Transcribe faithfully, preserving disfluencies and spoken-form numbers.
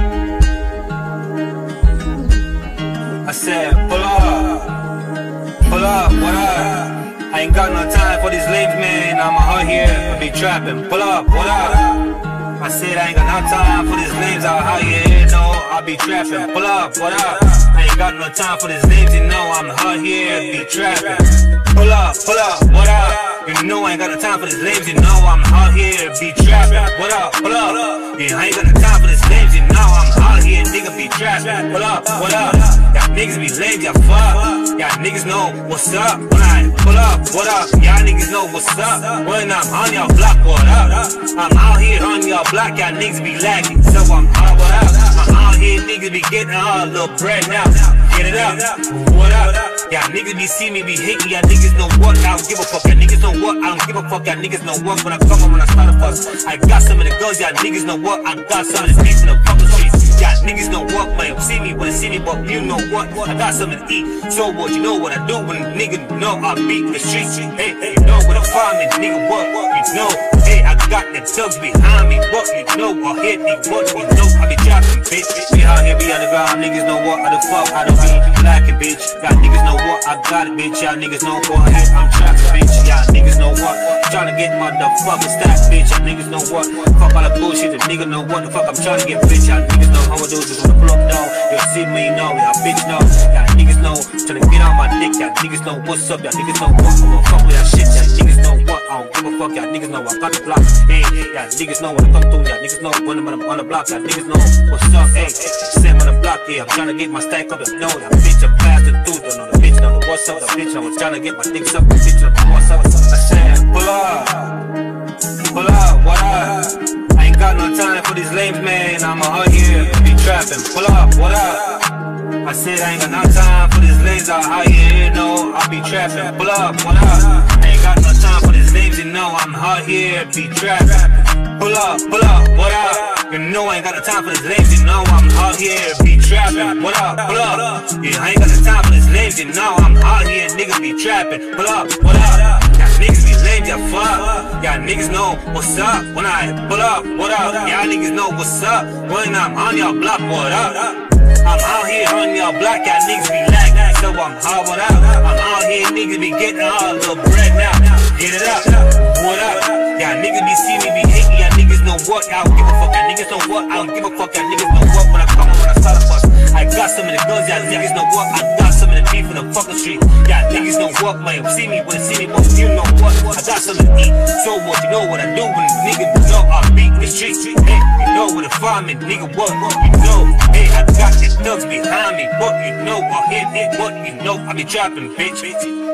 I said, pull up, pull up, what up? I ain't got no time for these lames, man. I'm out here, I be trapping. Pull up, what up? I said I ain't got no time for these lames out here, no, I be trapping. Pull up, what up? I ain't got no time for these lames, you know I'm out here, be trapping. Pull up, pull up, what up? You know I ain't got no time for these lames, you know I'm out here, be trapping. What up, pull up? Yeah, I ain't got no time for these lames, you know I'm out here, nigga be trapping. Pull up, what up? Y'all niggas be lame, y'all fuck. Y'all niggas know what's up when I pull up, what up? Y'all niggas know what's up when I'm on y'all block, what up? I'm out here on y'all block, y'all niggas be lagging, so I'm out, what up? I'm out here, niggas be getting all a little bread now. Get it up, what up? Y'all niggas be see me be hating, y'all niggas know what? I don't give a fuck, y'all niggas know what? I don't give a fuck, y'all niggas know what? When I come up, when I start a fuss, I got some of the guns, y'all niggas know what? I got some of the beats in the fucking streets. Y'all niggas know what? Man, see me when see me, but you know what? I got something to eat. So what? You know what I do when niggas know I beat the streets. Hey, hey, you know what I find me, nigga? What? You know? Hey, I got the thugs behind me. What? You know? I hit me. What? You know? I be dropping, bitch. We out here, be underground. Niggas know what? I the fuck? I don't be lacking, bitch. Y'all niggas know what? I got it, bitch. Y'all niggas know what? Hit, I'm trapping, bitch. Y'all niggas know what? Trying to get my the fucking stack, bitch. Y'all niggas know what? Fuck all that bullshit. The nigga know what the fuck I'm trying to get, bitch. Y'all niggas know how I do this on the block, no. Y'all see me, know. Y'all bitch know. Y'all niggas know. Trying to get on my dick. Y'all niggas know what's up. Y'all niggas know what? I'm gonna fuck with y'all shit. Y'all niggas know what? I don't give a fuck. Y'all niggas know I got the block. Hey, y'all niggas know when I come through. Y'all niggas know when I'm on the block. Y'all niggas know what's up. Hey, Sam on the block. Yeah, I'm trying to get my stack up. No, that bitch I'm faster through. Don't know the bitch know what's up. The bitch I was trying to get my dicks up. The bitch know what's up. I said, pull up, pull up, what up? I ain't got no time for these lames, man. I'm out here, be trapping. Pull up, what up? I said I ain't got no time for these lames out here, no, I be trapping. Pull up, what up? I ain't got no time for these lames, you know I'm out here, be trapping. Pull up, pull up, what up? You know I ain't got no time for these lames, you know I'm out here, be trapping. What up, pull up? Yeah, I ain't got no time for these lames, you know I'm out here, niggas be trapping. Pull up, what up? Y'all niggas be lame, y'all fuck. Y'all niggas know what's up when I pull up, what up? Y'all niggas know what's up when I'm on y'all block, what up? I'm out here on y'all block, y'all niggas be lagging, so I'm hard, what up? I'm out here, niggas be getting all the bread now. Get it up, what up? Y'all niggas be see me be hating, y'all niggas know what? I don't give a fuck, y'all niggas know what? I don't give a fuck, y'all niggas know what? When I come up, when I start a fuss, I got some of the guns, y'all niggas know what? I got some of the beef in the fucking street. Y'all niggas know what, man? See me when see me, but you know what? I got something to eat. So what? You know what I do when niggas know I beat the street. Hey, you know what if I'm in, nigga, what? You know, hey, I got the thugs behind me, but you know I hit it, but you know I be dropping, bitch.